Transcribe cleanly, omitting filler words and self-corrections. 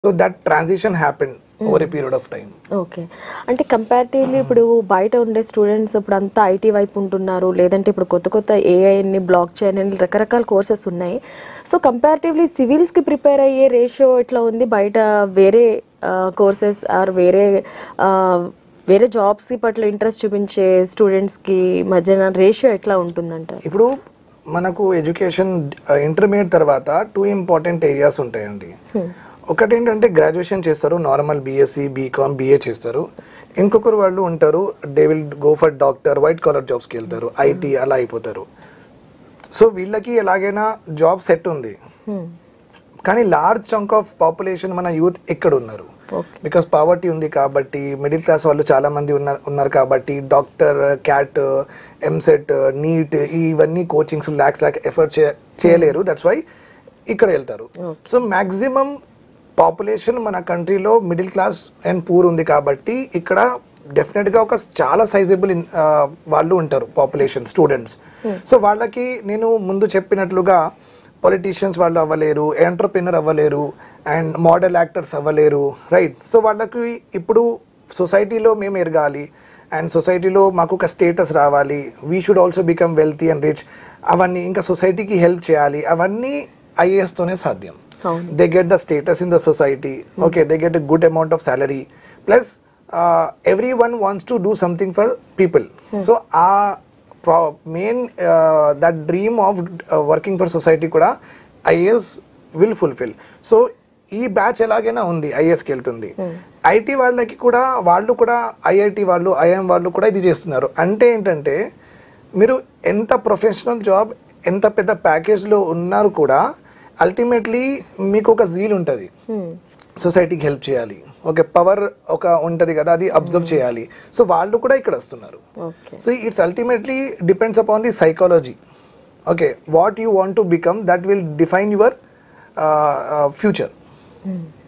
So that transition happen over a period of time. Okay, అంటే comparatively ఇప్పుడు బయట ఉండే స్టూడెంట్స్ ఇప్పుడు అంతా ఐటీ వైపు ఉంటున్నారు, లేదంటే ఇప్పుడు కొత్త కొత్త ఏఐని బ్లాక్ చేయని రకరకాల కోర్సెస్ ఉన్నాయి. సో కంపారిటివ్లీ సివిల్స్కి ప్రిపేర్ అయ్యే రేషియో ఎట్లా ఉంది, బయట వేరే కోర్సెస్ ఆర్ వేరే జాబ్స్కి పట్ల ఇంట్రెస్ట్ చూపించే స్టూడెంట్స్కి మధ్యన రేషియో ఎట్లా ఉంటుందంట? ఇప్పుడు మనకు ఎడ్యుకేషన్ ఇంటర్మీడియట్ తర్వాత 2 ఇంపార్టెంట్ ఏరియాస్ ఉంటాయండి. ఒకటి ఏంటంటే గ్రాడ్యుయేషన్ చేస్తారు, నార్మల్ బీఎస్సీ బీకామ్ బిఏ చేస్తారు. ఇంకొకరు వాళ్ళు ఉంటారు, they will go for doctor, white collar జాబ్స్కి వెళ్తారు, ఐటీ అలా అయిపోతారు. సో వీళ్ళకి ఎలాగైనా జాబ్ సెట్ ఉంది, కానీ లార్జ్ చంక్ ఆఫ్ పాపులేషన్ మన యూత్ ఎక్కడ ఉన్నారు, బికాస్ పావర్టీ ఉంది కాబట్టి, మిడిల్ క్లాస్ వాళ్ళు చాలా మంది ఉన్నారు కాబట్టి డాక్టర్, క్యాట్, ఎంసెట్, నీట్ ఇవన్నీ కోచింగ్స్ ల్యాక్స్ ఎఫర్ట్ చేయలేరు. దట్స్ వై ఇక్కడ వెళ్తారు. సో మ్యాక్సిమం పాపులేషన్ మన కంట్రీలో మిడిల్ క్లాస్ అండ్ పూర్ ఉంది కాబట్టి ఇక్కడ డెఫినెట్గా ఒక చాలా సైజబుల్ వాళ్ళు ఉంటారు పాపులేషన్ స్టూడెంట్స్. సో వాళ్ళకి నేను ముందు చెప్పినట్లుగా పొలిటీషియన్స్ వాళ్ళు అవ్వలేరు, ఎంటర్ప్రెన్యూర్ అవ్వలేరు, అండ్ మోడల్ యాక్టర్స్ అవ్వలేరు, రైట్? సో వాళ్ళకి ఇప్పుడు సొసైటీలో మేము ఎరగాలి అండ్ సొసైటీలో మాకు ఒక స్టేటస్ రావాలి, we should also become wealthy and rich, అవన్నీ ఇంకా సొసైటీకి హెల్ప్ చేయాలి, అవన్నీ ఐఏఎస్తోనే సాధ్యం. They get the status in the society, okay, they get a good amount of salary, plus every one wants to do something for people. So ఆ main that dream of working for society కూడా IAS will fulfil. So ఈ batch ఎలాగైనా ఉంది, ఐఏఎస్కి వెళ్తుంది. IT వాళ్ళకి కూడా వాళ్ళు కూడా ఐఐటి వాళ్ళు, ఐఎం వాళ్ళు కూడా ఇది చేస్తున్నారు. అంటే ఏంటంటే మీరు ఎంత ప్రొఫెషనల్ జాబ్, ఎంత పెద్ద ప్యాకేజ్లో ఉన్నారు కూడా అల్టిమేట్లీ మీకు ఒక జీల్ ఉంటుంది, సొసైటీకి హెల్ప్ చేయాలి, ఓకే, పవర్ ఒక ఉంటుంది కదా, అది అబ్జర్వ్ చేయాలి. సో వాళ్ళు కూడా ఇక్కడ వస్తున్నారు. So it's ultimately depends upon the psychology. Okay, what you want to become, that will define your future.